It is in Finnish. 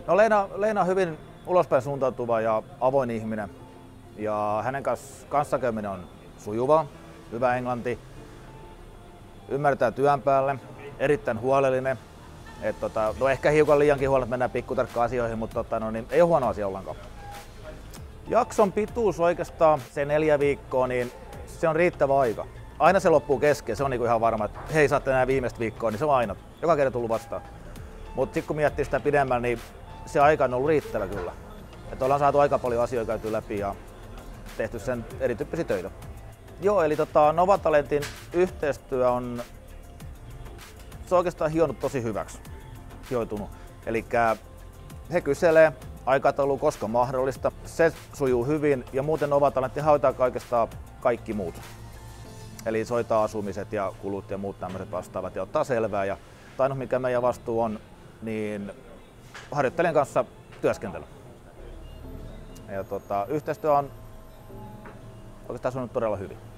No Leena on hyvin ulospäin suuntautuva ja avoin ihminen. Ja hänen kanssakäyminen on sujuvaa, hyvä englanti, ymmärtää työn päälle, erittäin huolellinen. No ehkä hiukan liiankin huolella, että mennään pikkutarkkaan asioihin, mutta ei ole huono asia ollenkaan. Jakson pituus oikeastaan, se 4 viikkoa, niin se on riittävä aika. Aina se loppuu kesken, se on niinku ihan varma, että hei, saatte enää viimeistä viikkoa, niin se on aina. Joka kerta tullut vastaan. Mutta sitten kun miettii sitä pidemmän, niin se aika on ollut riittävä kyllä. Että ollaan saatu aika paljon asioita käyty läpi ja tehty sen erityyppisiä töitä. Joo, eli Novatalentin yhteistyö on oikeastaan hionut tosi hyväksi. Hioitunut. Eli he kyselee aikataulua koska mahdollista. Se sujuu hyvin ja muuten Novatalentti hoitaa oikeastaan kaikki muut. Eli soittaa asumiset ja kulut ja muut tämmöiset vastaavat ja ottaa selvää. Ja ainut mikä meidän vastuu on, niin harjoittelijan kanssa työskentely. Ja yhteistyö on oikeastaan sujunut todella hyvin.